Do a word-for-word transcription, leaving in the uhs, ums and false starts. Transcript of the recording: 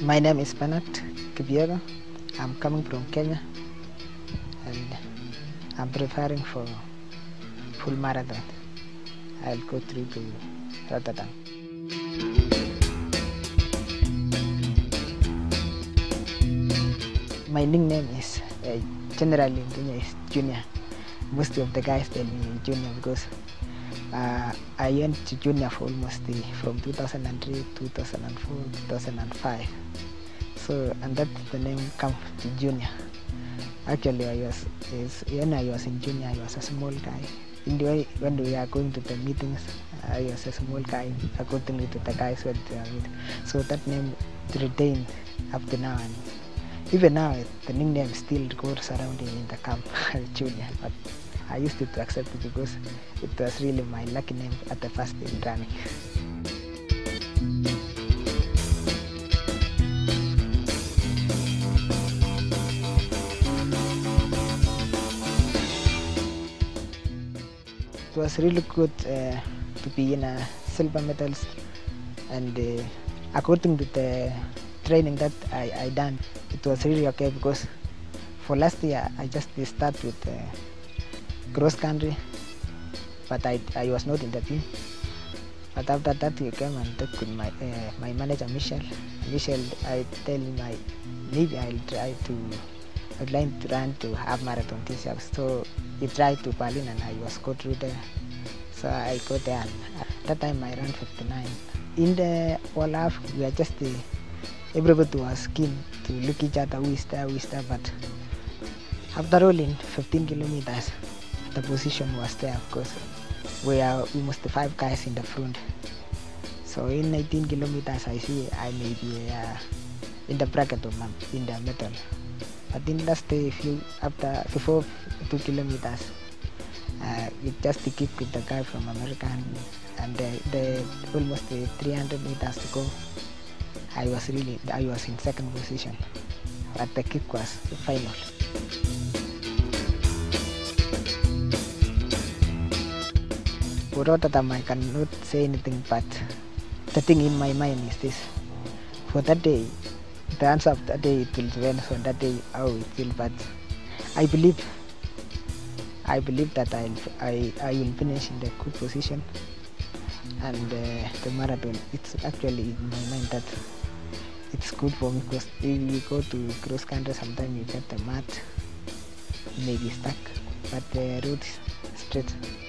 My name is Bernard Kipyego. I'm coming from Kenya and I'm preparing for full marathon. I'll go through to Rotterdam. My nickname is uh, generally in Kenya is Junior. Most of the guys tell me Junior because uh, I went to Junior for almost uh, from two thousand three, two thousand four, two thousand five. So, and that's the name come to Junior. Actually, I was is, when I was in Junior, I was a small guy. In the way, when we are going to the meetings, I was a small guy according to the guys who are meeting. So that name retained up to now, and even now the nickname still goes around in the camp, Junior. But I used to accept it because it was really my lucky name at the first in running. It was really good uh, to be in a silver medals, and uh, according to the training that I, I done, it was really okay because for last year I just started with uh, cross country, but I, I was not in the team. But after that you came and talked with my uh, my manager Michel. Michel, I tell him I maybe I'll try to I'd like to run to half marathon this year. So he tried to Berlin and I was go through there. So I go there and at that time I ran fifty-nine. In the World Half we are just uh, everybody was keen to look each other who is there, who is there, but after all in fifteen kilometers the position was there because we are almost five guys in the front. So in eighteen kilometers I see I may be uh, in the bracket of my, in the middle. But in last a few after before two kilometers, uh, we just keep with the guy from America, and, and the, the almost the three hundred meters to go. I was really I was in second position, but the kick was final. For Rotterdam, I cannot say anything, but the thing in my mind is this: for that day, the answer of that day it will depend on that day how it will. But I believe, I believe that I'll, I I will finish in the good position, and uh, the marathon. It's actually in my mind that it's good for me because if you go to cross country, sometimes you get the mud, maybe stuck, but the road is straight.